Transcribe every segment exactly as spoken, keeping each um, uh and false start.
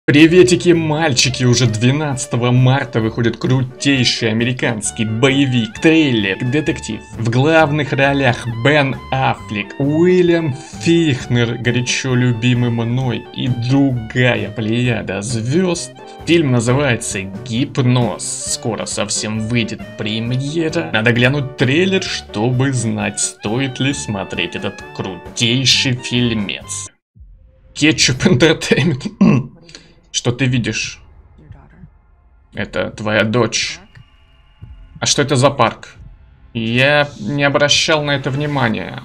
Приветики, мальчики! Уже двенадцатого марта выходит крутейший американский боевик, трейлер, детектив. В главных ролях Бен Аффлек, Уильям Фихнер, горячо любимый мной, и другая плеяда звезд. Фильм называется «Гипноз». Скоро совсем выйдет премьера. Надо глянуть трейлер, чтобы знать, стоит ли смотреть этот крутейший фильмец. Кетчуп Entertainment. Что ты видишь? Это твоя дочь. А что это за парк? Я не обращал на это внимания.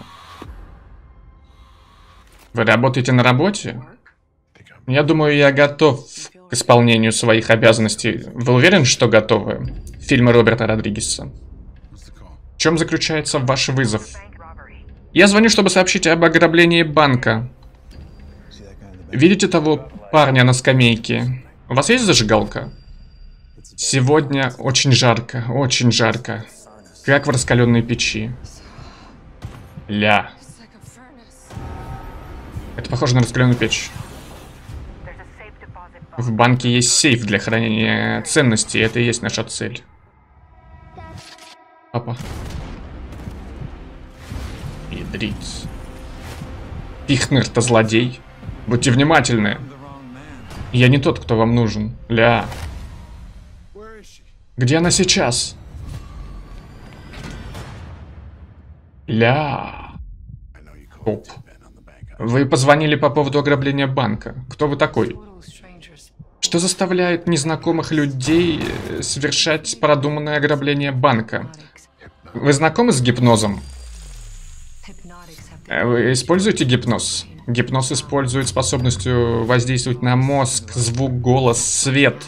Вы работаете на работе? Я думаю, я готов к исполнению своих обязанностей. Вы уверены, что готовы? Фильмы Роберта Родригеса. В чем заключается ваш вызов? Я звоню, чтобы сообщить об ограблении банка. Видите того парня на скамейке? У вас есть зажигалка? Сегодня очень жарко, очень жарко. Как в раскаленной печи. Ля. Это похоже на раскаленную печь. В банке есть сейф для хранения ценностей. Это и есть наша цель. Папа. Ядрить. Фихнер-то злодей. Будьте внимательны. Я не тот, кто вам нужен. Ля. Где она сейчас? Ля. Топ. Вы позвонили по поводу ограбления банка. Кто вы такой? Что заставляет незнакомых людей совершать продуманное ограбление банка? Вы знакомы с гипнозом? Вы используете гипноз? Гипноз использует способностью воздействовать на мозг, звук, голос, свет.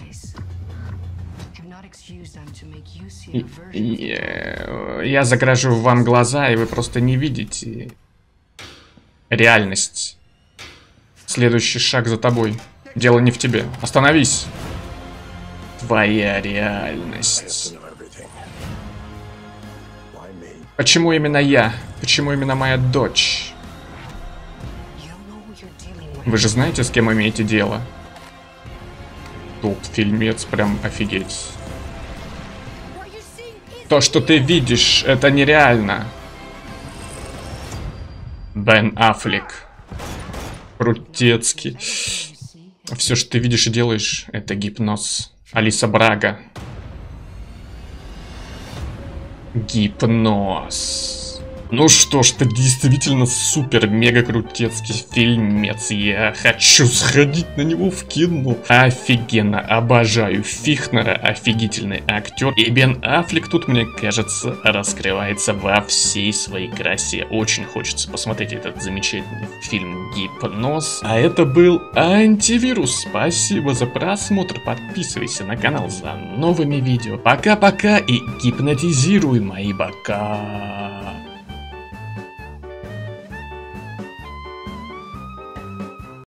И, и, я загражу вам глаза, и вы просто не видите реальность. Следующий шаг за тобой. Дело не в тебе. Остановись. Твоя реальность. Почему именно я? Почему именно моя дочь? Вы же знаете, с кем имеете дело? Тут фильмец прям офигеть. То, что ты видишь, это нереально. Бен Аффлек. Крутецкий. Все, что ты видишь и делаешь, это гипноз. Алиса Брага. Гипноз. Ну что ж, это действительно супер-мега крутецкий фильмец. Я хочу сходить на него в кино. Офигенно, обожаю Фихнера, офигительный актер. И Бен Аффлек тут, мне кажется, раскрывается во всей своей красе. Очень хочется посмотреть этот замечательный фильм «Гипноз». А это был Антивирус. Спасибо за просмотр. Подписывайся на канал за новыми видео. Пока-пока и гипнотизируй мои бока.